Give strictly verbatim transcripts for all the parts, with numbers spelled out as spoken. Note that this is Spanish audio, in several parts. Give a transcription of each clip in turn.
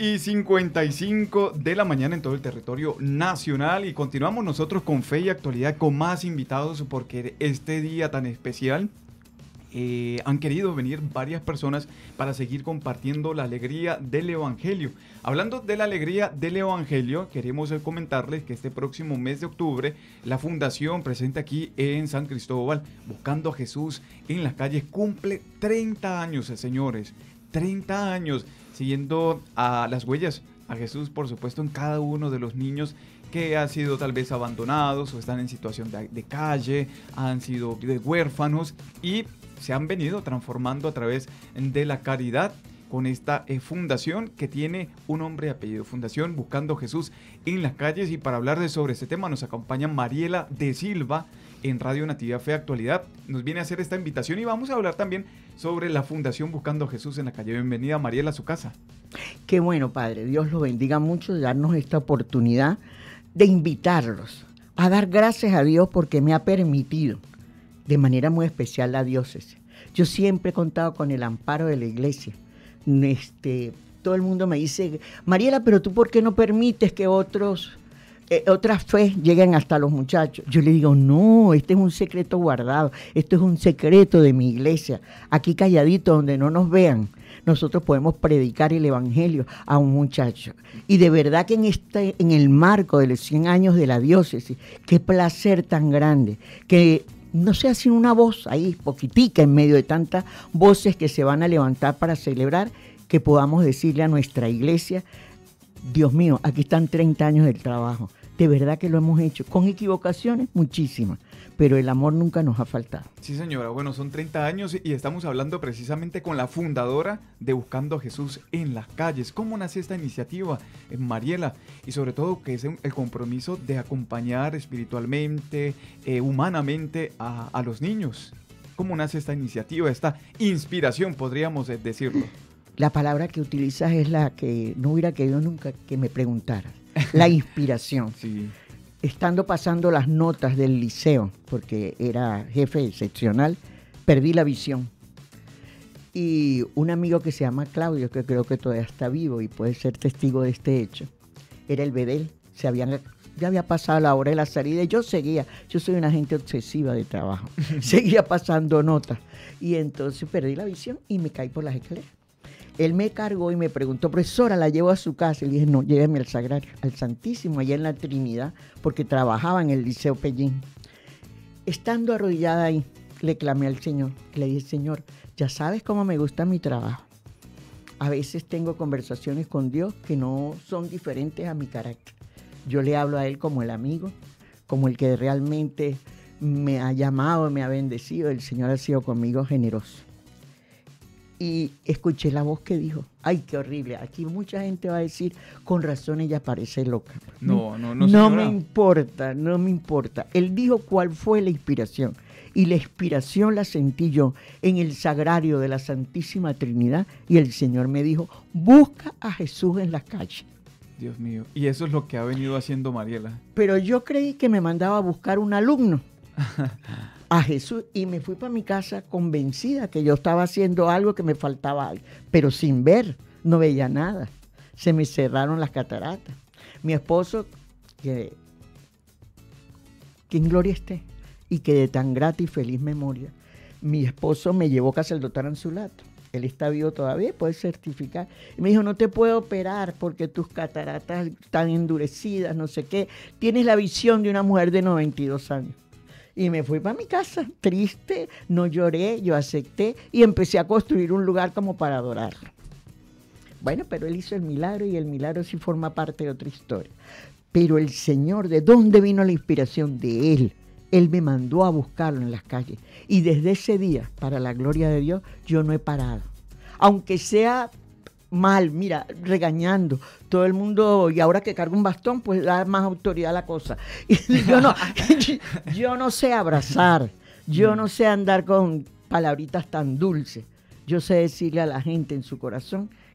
y cincuenta y cinco de la mañana en todo el territorio nacional, y continuamos nosotros con Fe y Actualidad con más invitados, porque este día tan especial eh, han querido venir varias personas para seguir compartiendo la alegría del Evangelio. Hablando de la alegría del Evangelio, queremos comentarles que este próximo mes de octubre la Fundación presente aquí en San Cristóbal, Buscando a Jesús en las calles, cumple treinta años, señores, treinta años, siguiendo a las huellas a Jesús, por supuesto, en cada uno de los niños que han sido tal vez abandonados o están en situación de, de calle, han sido de huérfanos y se han venido transformando a través de la caridad con esta eh, fundación que tiene un nombre y apellido, Fundación Buscando a Jesús en las calles. Y para hablar de sobre este tema nos acompaña Mariela de Silva en Radio Natividad Fe Actualidad. Nos viene a hacer esta invitación y vamos a hablar también sobre la Fundación Buscando a Jesús en la calle. Bienvenida, Mariela, a su casa. Qué bueno, Padre. Dios los bendiga mucho de darnos esta oportunidad de invitarlos a dar gracias a Dios porque me ha permitido de manera muy especial la diócesis. Yo siempre he contado con el amparo de la iglesia. Este, todo el mundo me dice, Mariela, pero tú ¿por qué no permites que otros, eh, otras fe lleguen hasta los muchachos? Yo le digo, no, este es un secreto guardado, esto es un secreto de mi iglesia. Aquí calladito, donde no nos vean, nosotros podemos predicar el evangelio a un muchacho. Y de verdad que en este, en el marco de los cien años de la diócesis, qué placer tan grande, que no sea sino una voz ahí, poquitica, en medio de tantas voces que se van a levantar para celebrar, que podamos decirle a nuestra iglesia, Dios mío, aquí están treinta años del trabajo. De verdad que lo hemos hecho, con equivocaciones muchísimas, pero el amor nunca nos ha faltado. Sí, señora, bueno, son treinta años y estamos hablando precisamente con la fundadora de Buscando a Jesús en las calles. ¿Cómo nace esta iniciativa, eh, Mariela? Y sobre todo, que es el compromiso de acompañar espiritualmente, eh, humanamente a, a los niños. ¿Cómo nace esta iniciativa, esta inspiración, podríamos decirlo? La palabra que utilizas es la que no hubiera querido nunca que me preguntaras. La inspiración. Sí. Estando pasando las notas del liceo, porque era jefe excepcional, perdí la visión. Y un amigo que se llama Claudio, que creo que todavía está vivo y puede ser testigo de este hecho, era el bedel. Se habían, ya había pasado la hora de la salida y yo seguía. Yo soy una gente obsesiva de trabajo. Seguía pasando notas. Y entonces perdí la visión y me caí por las escaleras. Él me cargó y me preguntó, profesora, ¿la llevo a su casa? Y le dije, no, lléveme al Sagrario, al Santísimo, allá en la Trinidad, porque trabajaba en el Liceo Pellín. Estando arrodillada ahí, le clamé al Señor, le dije, Señor, ya sabes cómo me gusta mi trabajo. A veces tengo conversaciones con Dios que no son diferentes a mi carácter. Yo le hablo a Él como el amigo, como el que realmente me ha llamado, me ha bendecido. El Señor ha sido conmigo generoso. Y escuché la voz que dijo, ay, qué horrible, aquí mucha gente va a decir, con razón ella parece loca. No, no, no, No señora. me importa, no me importa. Él dijo cuál fue la inspiración. Y la inspiración la sentí yo en el sagrario de la Santísima Trinidad. Y el Señor me dijo, busca a Jesús en las calles. Dios mío, y eso es lo que ha venido haciendo Mariela. Pero yo creí que me mandaba a buscar un alumno. A Jesús, y me fui para mi casa convencida que yo estaba haciendo algo, que me faltaba algo, pero sin ver, no veía nada. Se me cerraron las cataratas. Mi esposo, que, que en gloria esté, y que de tan grata y feliz memoria, mi esposo me llevó casi al doctor Anzulato. Él está vivo todavía, puede certificar. Y me dijo, no te puedo operar porque tus cataratas están endurecidas, no sé qué. Tienes la visión de una mujer de noventa y dos años. Y me fui para mi casa, triste, no lloré, yo acepté y empecé a construir un lugar como para adorarlo. Bueno, pero él hizo el milagro y el milagro sí forma parte de otra historia. Pero el Señor, ¿de dónde vino la inspiración? De Él. Él me mandó a buscarlo en las calles. Y desde ese día, para la gloria de Dios, yo no he parado. Aunque sea mal, mira, regañando, todo el mundo, y ahora que cargo un bastón, pues da más autoridad a la cosa. Y yo no, yo no sé abrazar, yo no sé andar con palabritas tan dulces. Yo sé decirle a la gente en su corazón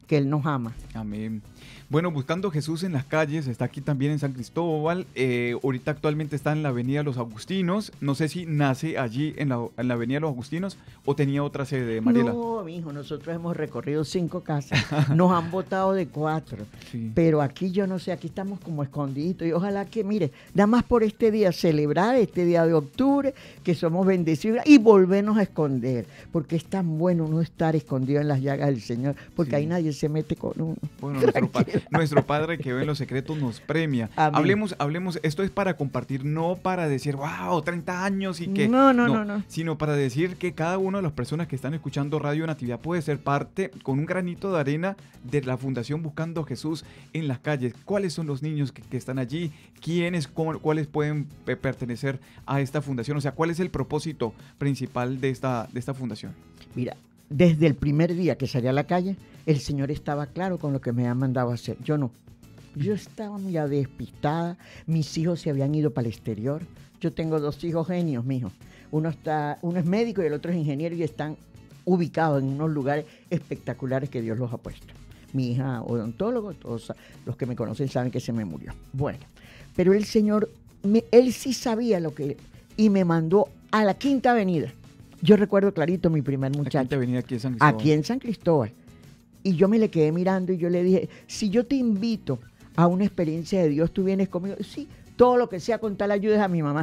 que Él nos ama. Amén. Bueno, Buscando Jesús en las calles, está aquí también en San Cristóbal. Eh, ahorita actualmente está en la Avenida Los Agustinos. No sé si nace allí en la, en la Avenida Los Agustinos o tenía otra sede, Mariela. No, mijo, nosotros hemos recorrido cinco casas. Nos han votado de cuatro. Sí. Pero aquí yo no sé, aquí estamos como escondiditos. Y ojalá que, mire, nada más por este día, celebrar este día de octubre, que somos bendecidos y volvernos a esconder. Porque es tan bueno no estar escondido en las llagas del Señor, porque Sí. ahí nadie se mete con uno. Bueno, nuestro, pa- nuestro Padre que ve en los secretos nos premia. Amén. Hablemos, hablemos, esto es para compartir, no para decir, wow, treinta años y que... No, no, no, no. Sino para decir que cada una de las personas que están escuchando Radio Natividad puede ser parte con un granito de arena de la Fundación Buscando Jesús en las calles. ¿Cuáles son los niños que, que están allí? ¿Quiénes, cómo- cuáles pueden pe- pertenecer a esta fundación? O sea, ¿cuál es el propósito principal de esta, de esta fundación? Mira, desde el primer día que salí a la calle, el Señor estaba claro con lo que me ha mandado a hacer. Yo no. Yo estaba ya despistada. Mis hijos se habían ido para el exterior. Yo tengo dos hijos genios, mijo. Uno está, uno es médico y el otro es ingeniero y están ubicados en unos lugares espectaculares que Dios los ha puesto. Mi hija odontólogo, todos los que me conocen saben que se me murió. Bueno, pero el Señor, me- Él sí sabía lo que... Y me mandó a la Quinta Avenida. Yo recuerdo clarito mi primer muchacho. Aquí venía aquí en San Cristóbal. Aquí en San Cristóbal. Y yo me le quedé mirando y yo le dije, si yo te invito a una experiencia de Dios, tú vienes conmigo. Sí, todo lo que sea con tal ayudes a mi mamá.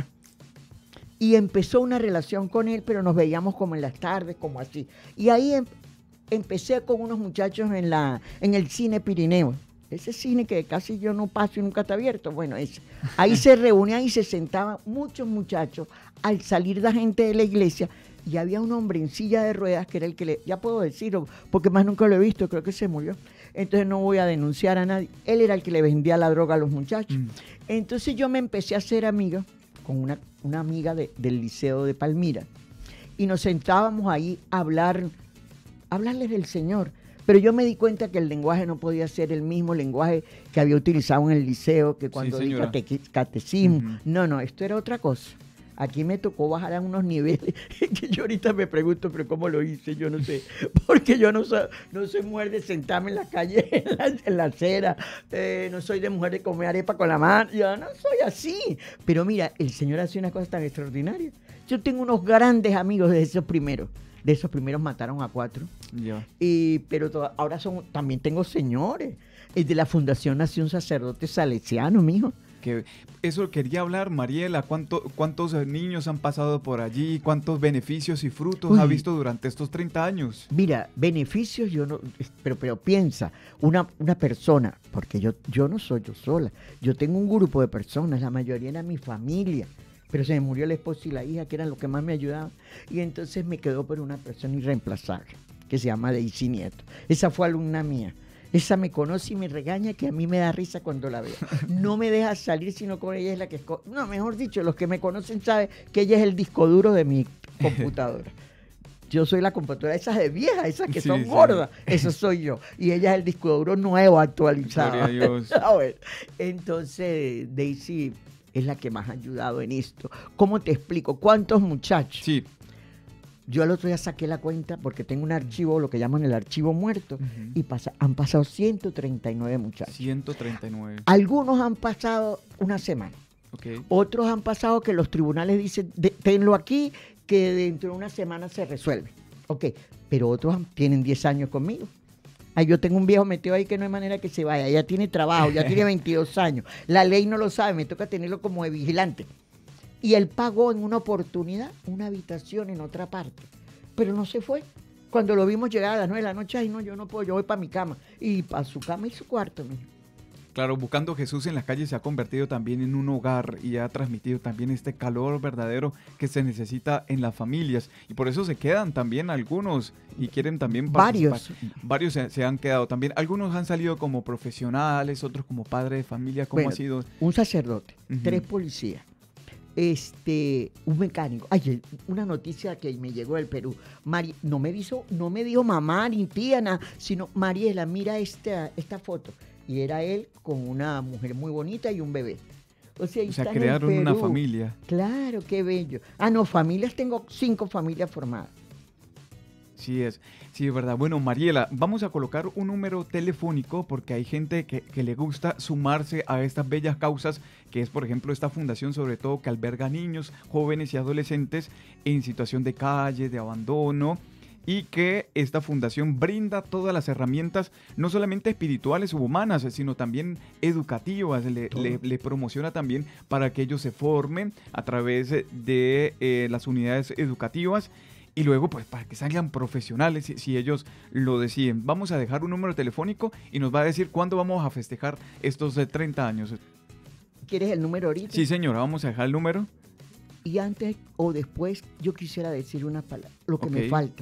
Y empezó una relación con él, pero nos veíamos como en las tardes, como así. Y ahí em- empecé con unos muchachos en, la, en el cine Pirineo. Ese cine que casi yo no paso y nunca está abierto. Bueno, ese. Ahí se reunían y se sentaban muchos muchachos al salir la gente de la iglesia. Y había un hombre en silla de ruedas que era el que le... Ya puedo decirlo, porque más nunca lo he visto, creo que se murió. Entonces no voy a denunciar a nadie. Él era el que le vendía la droga a los muchachos. Mm. Entonces yo me empecé a hacer amiga con una, una amiga de- del Liceo de Palmira. Y nos sentábamos ahí a hablar, a hablarles del Señor. Pero yo me di cuenta que el lenguaje no podía ser el mismo lenguaje que había utilizado en el liceo, que cuando di señora. catequi- catecismo. Ujú. No, no, esto era otra cosa. Aquí me tocó bajar a unos niveles que yo ahorita me pregunto, pero ¿cómo lo hice? Yo no sé. Porque yo no soy, no soy mujer de sentarme en la calle, en la, en la acera. Eh, no soy de mujer de comer arepa con la mano. Yo no soy así. Pero mira, el Señor hace una cosa tan extraordinaria. Yo tengo unos grandes amigos de esos primeros. De esos primeros mataron a cuatro. Ya. Y, pero to- ahora son, también tengo señores. El de la Fundación nació un sacerdote salesiano, mijo. Que eso quería hablar, Mariela. ¿Cuánto, ¿Cuántos eh, niños han pasado por allí? ¿Cuántos beneficios y frutos Uy. ha visto durante estos treinta años? Mira, beneficios yo no, pero, pero piensa, una, una persona, porque yo, yo no soy yo sola, yo tengo un grupo de personas, la mayoría era mi familia, pero se me murió el esposo y la hija, que eran los que más me ayudaban, y entonces me quedó por una persona irreemplazable, que se llama Daisy Nieto. Esa fue alumna mía. Esa me conoce y me regaña, que a mí me da risa cuando la veo. No me deja salir, sino con ella es la que... esco- No, mejor dicho, los que me conocen saben que ella es el disco duro de mi computadora. Yo soy la computadora, esas de viejas, esas que Sí, son sí. gordas, eso soy yo. Y ella es el disco duro nuevo, actualizado. Gloria a Dios. A ver, entonces, Daisy es la que más ha ayudado en esto. ¿Cómo te explico? ¿Cuántos muchachos? Sí. Yo el otro día saqué la cuenta porque tengo un archivo, lo que llaman el archivo muerto, Ujú. y pasa, han pasado ciento treinta y nueve muchachos. ciento treinta y nueve. Algunos han pasado una semana, Ok. otros han pasado que los tribunales dicen, "De- tenlo aquí, que dentro de una semana se resuelve". Ok, pero otros han- tienen diez años conmigo. Ay, yo tengo un viejo metido ahí que no hay manera que se vaya, ya tiene trabajo, ya tiene veintidós años. La ley no lo sabe, me toca tenerlo como de vigilante. Y él pagó en una oportunidad una habitación en otra parte, pero no se fue. Cuando lo vimos llegar a las nueve de la noche, ay no, yo no puedo, yo voy para mi cama. Y para su cama y su cuarto, mijo. Claro, Buscando Jesús en las calles se ha convertido también en un hogar y ha transmitido también este calor verdadero que se necesita en las familias. Y por eso se quedan también algunos y quieren también Varios. participar. Varios se, se han quedado también. Algunos han salido como profesionales, otros como padres de familia. ¿Cómo Bueno, ha sido? Un sacerdote, Ujú. tres policías, este, un mecánico. Ay, una noticia que me llegó del Perú. Mari- no me dijo, no me dijo mamá ni tía, nada, sino Mariela, mira esta, esta foto. Y era él con una mujer muy bonita y un bebé. O sea, ahí O sea, está en el crearon una Perú. familia. Claro, qué bello. Ah, no, familias, tengo cinco familias formadas. Sí es, sí es verdad. Bueno, Mariela, vamos a colocar un número telefónico porque hay gente que, que le gusta sumarse a estas bellas causas, que es, por ejemplo, esta fundación sobre todo que alberga niños, jóvenes y adolescentes en situación de calle, de abandono, y que esta fundación brinda todas las herramientas, no solamente espirituales u humanas, sino también educativas, le, le, le promociona también para que ellos se formen a través de eh, las unidades educativas y luego pues para que salgan profesionales si, si ellos lo deciden. Vamos a dejar un número telefónico y nos va a decir cuándo vamos a festejar estos eh, treinta años. ¿Quieres el número ahorita? Sí, señora, vamos a dejar el número. Y antes o después yo quisiera decir una palabra, lo que Ok. me falta.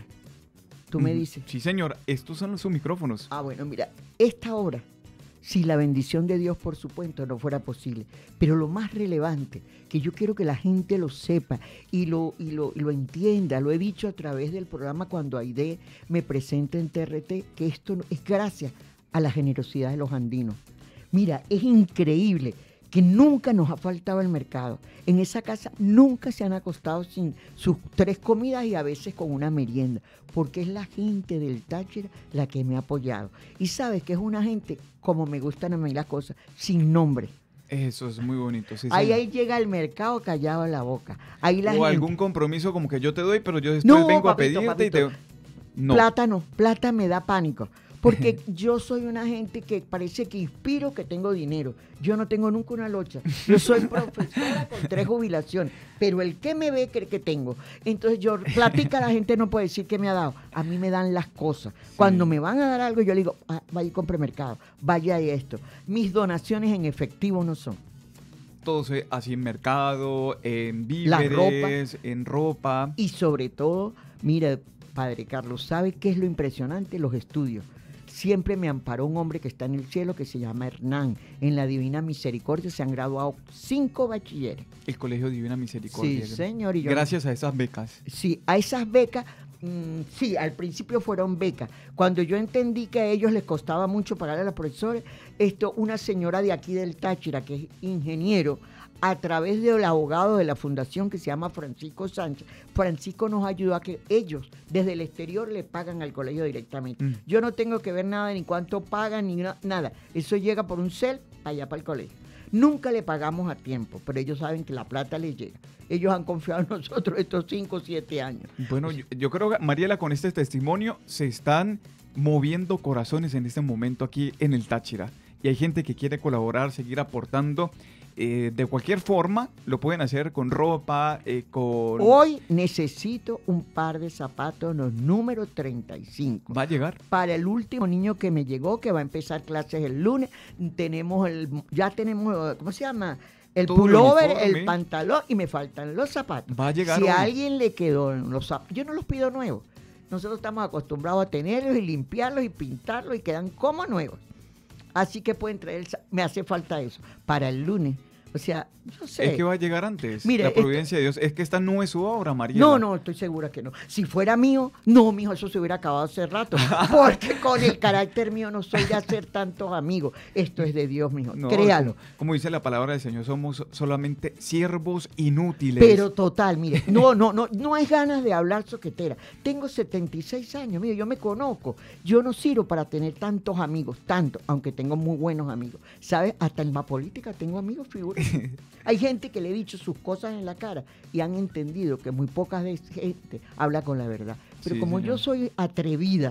Tú me dices. Sí, señor, estos son sus micrófonos. Ah, bueno, mira, esta obra, si la bendición de Dios, por supuesto, no fuera posible, pero lo más relevante, que yo quiero que la gente lo sepa y lo, y lo, y lo entienda, lo he dicho a través del programa cuando Aide me presenta en T R T, que esto es gracias a la generosidad de los andinos. Mira, es increíble que nunca nos ha faltado el mercado. En esa casa nunca se han acostado sin sus tres comidas y a veces con una merienda, porque es la gente del Táchira la que me ha apoyado. Y sabes que es una gente, como me gustan a mí las cosas, sin nombre. Eso es muy bonito. Sí, Ahí, sí. ahí llega el mercado callado a la boca. Ahí la o gente... algún compromiso como que yo te doy, pero yo después No, vengo papito, a pedirte papito. y te... No. Plata no, plata me da pánico. Porque yo soy una gente que parece que inspiro que tengo dinero. Yo no tengo nunca una locha. Yo soy profesora con tres jubilaciones. Pero el que me ve cree que tengo. Entonces yo, platica, la gente no puede decir que me ha dado. A mí me dan las cosas. Cuando me van a dar algo, yo le digo, ah, vaya y compre mercado. Vaya y esto. Mis donaciones en efectivo no son. Todo se- así en mercado, en La víveres, en ropa. Y sobre todo, mira, Padre Carlos, ¿sabe qué es lo impresionante? Los estudios. Siempre me amparó un hombre que está en el cielo que se llama Hernán. En la Divina Misericordia se han graduado cinco bachilleres. El Colegio Divina Misericordia. Sí, señor. Y yo- Gracias a esas becas. Sí, a esas becas, mm, sí, al principio fueron becas. Cuando yo entendí que a ellos les costaba mucho pagarle a los profesores, esto, una señora de aquí del Táchira, que es ingeniero, a través del abogado de la fundación que se llama Francisco Sánchez, Francisco nos ayudó a que ellos desde el exterior le pagan al colegio directamente. Mm. Yo no tengo que ver nada, ni cuánto pagan, ni na- nada. Eso llega por un cel allá para el colegio. Nunca le pagamos a tiempo, pero ellos saben que la plata les llega. Ellos han confiado en nosotros estos cinco o siete años. Bueno, yo, yo creo que, Mariela, con este testimonio se están moviendo corazones en este momento aquí en el Táchira. Y hay gente que quiere colaborar, seguir aportando. Eh, de cualquier forma, lo pueden hacer con ropa, eh, con... Hoy necesito un par de zapatos, los número treinta y cinco. ¿Va a llegar? Para el último niño que me llegó, que va a empezar clases el lunes, tenemos el, ya tenemos, ¿cómo se llama? El Todo el pullover, uniforme. el pantalón y me faltan los zapatos. Va a llegar Si hoy. a alguien le quedó los zapatos, yo no los pido nuevos. Nosotros estamos acostumbrados a tenerlos y limpiarlos y pintarlos y quedan como nuevos. Así que pueden traer, el za- me hace falta eso para el lunes. O sea, no sé. Es que va a llegar antes. Mire, la esto- providencia de Dios. Es que esta no es su obra, Mariela. No, no, estoy segura que no. Si fuera mío, no, mijo, eso se hubiera acabado hace rato. Porque con el carácter mío no soy de hacer tantos amigos. Esto es de Dios, mijo. No, Créalo. Como, como dice la palabra del Señor, somos solamente siervos inútiles. Pero total, mire, no, no, no, no hay ganas de hablar soquetera. Tengo setenta y seis años, mire, yo me conozco. Yo no sirvo para tener tantos amigos, tanto, aunque tengo muy buenos amigos. ¿Sabes? Hasta en la política tengo amigos, figura. Hay gente que le he dicho sus cosas en la cara y han entendido que muy poca de- gente habla con la verdad. Pero Sí, como señor. yo soy atrevida,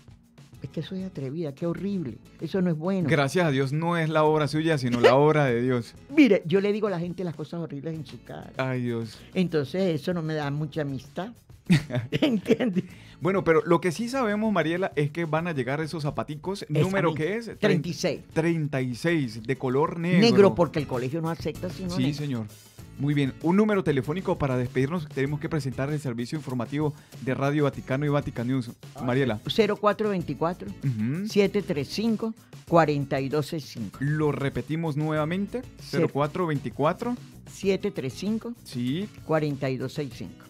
es que soy atrevida, qué horrible. Eso no es bueno. Gracias a Dios no es la obra suya, sino la obra de Dios. Mire, yo le digo a la gente las cosas horribles en su cara. Ay, Dios. Entonces eso no me da mucha amistad. ¿Entiendes? Bueno, pero lo que sí sabemos, Mariela, es que van a llegar esos zapaticos. Esa ¿Número misma. qué es? treinta y seis. treinta y seis, de color negro. Negro, porque el colegio no acepta sino Sí, negro. señor. Muy bien. Un número telefónico para despedirnos. Tenemos que presentar el servicio informativo de Radio Vaticano y Vatican News. Mariela. cero cuatro veinticuatro, Ujú. siete tres cinco, cuatro dos seis cinco. Lo repetimos nuevamente. cero cuatro veinticuatro. siete tres cinco, Sí. cuatro dos seis cinco.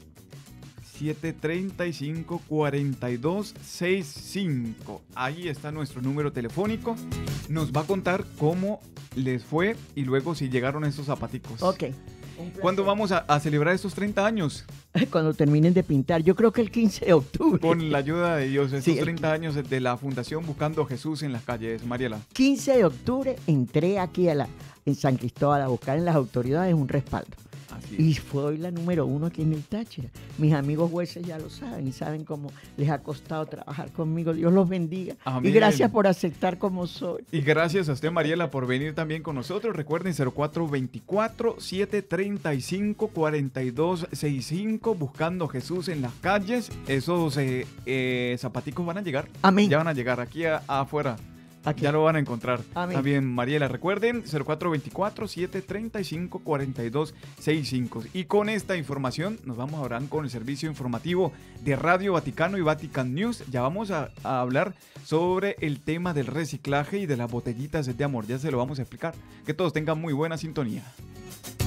siete tres cinco, cuatro dos seis cinco. Ahí está nuestro número telefónico. Nos va a contar cómo les fue y luego si llegaron esos zapaticos. Ok. ¿Cuándo vamos a, a celebrar estos treinta años? Cuando terminen de pintar. Yo creo que el quince de octubre. Con la ayuda de Dios, estos Sí, el- treinta años de la Fundación Buscando a Jesús en las calles, Mariela. quince de octubre entré aquí a la, en San Cristóbal a buscar en las autoridades un respaldo. Así Y es. fue la número uno aquí en el Táchira. Mis amigos jueces ya lo saben y saben cómo les ha costado trabajar conmigo. Dios los bendiga. Amén. Y gracias por aceptar como soy. Y gracias a usted, Mariela, por venir también con nosotros. Recuerden, cero cuatro veinticuatro, setecientos treinta y cinco, cuarenta y dos sesenta y cinco, Buscando a Jesús en las calles. Esos eh, eh, zapaticos van a llegar. Amén. Ya van a llegar aquí a- afuera. Aquí. Ya lo van a encontrar. Amén. También, Mariela, recuerden, cero cuatro veinticuatro, setecientos treinta y cinco, cuarenta y dos sesenta y cinco. Y con esta información nos vamos a hablar con el servicio informativo de Radio Vaticano y Vatican News. Ya vamos a, a hablar sobre el tema del reciclaje y de las botellitas de amor. Ya se lo vamos a explicar. Que todos tengan muy buena sintonía.